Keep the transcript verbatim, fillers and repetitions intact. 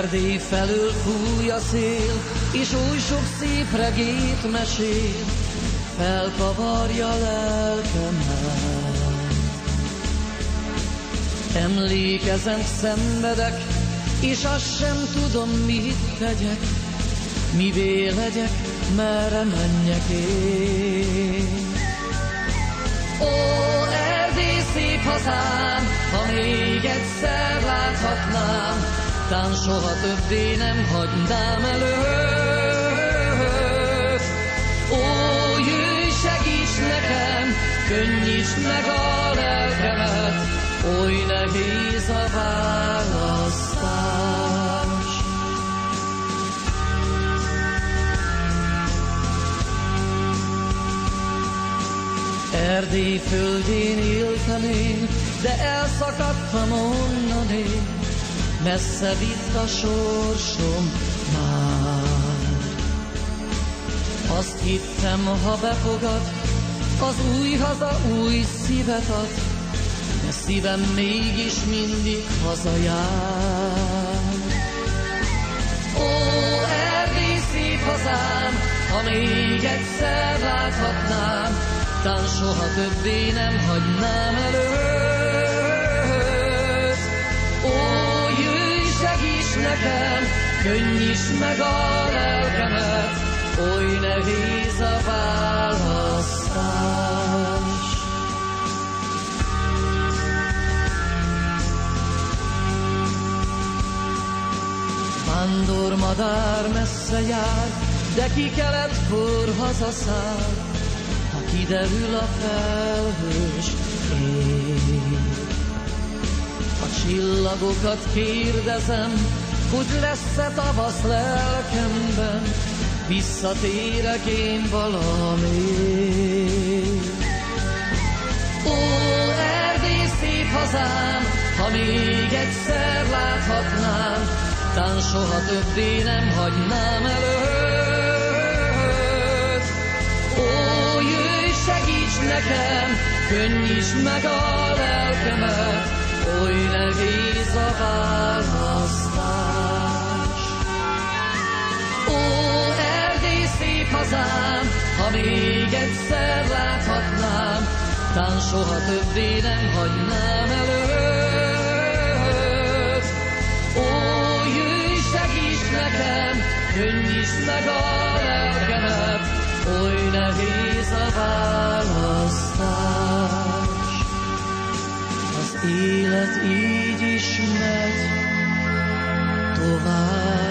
Erdély felől fúj a szél, és oly sok szép regét mesél, felkavarja lelkemet. Emlékezem, szenvedek, és azt sem tudom, mit tegyek, mivé legyek, merre menjek én. Ó, Erdély szép hazám, ha még egyszer láthatnám, tán soha többé nem hagynám előtt. Ó, jöjj, segíts nekem, könnyítsd meg a lelkemet, oly nehéz a választás. Erdély földjén éltem én, de elszakadtam onnan én, messze vitt a sorsom már. Azt hittem, ha befogad, az új haza új szívet ad, de szívem mégis mindig hazajár. Ó, Erdély szép hazám, ha még egyszer láthatnám, tán soha többé nem hagynám előtt. Ó, jöjj, segíts nekem, könnyítsd meg a lelkemet, oly nehéz a választás. Vándormadár messze jár, de ki keletkor hazaszáll, ha kiderül a felhős ég. A csillagokat kérdezem, hogy lesz-e tavasz lelkemben, visszatérek én valamíg. Ó, Erdély szép hazám, ha még egyszer láthatnám, tán soha többé nem hagynám előtt. Ó, jöjj, segíts nekem, könnyítsd meg a lelkemet, oly nehéz a választás. Ó, Erdély szép hazám, ha még egyszer láthatnám, tán soha többé nem hagynám előtt. Ó, jöjj, segíts nekem, könnyítsd meg a lelkemet, oly nehéz a választás. Az élet így is megy tovább.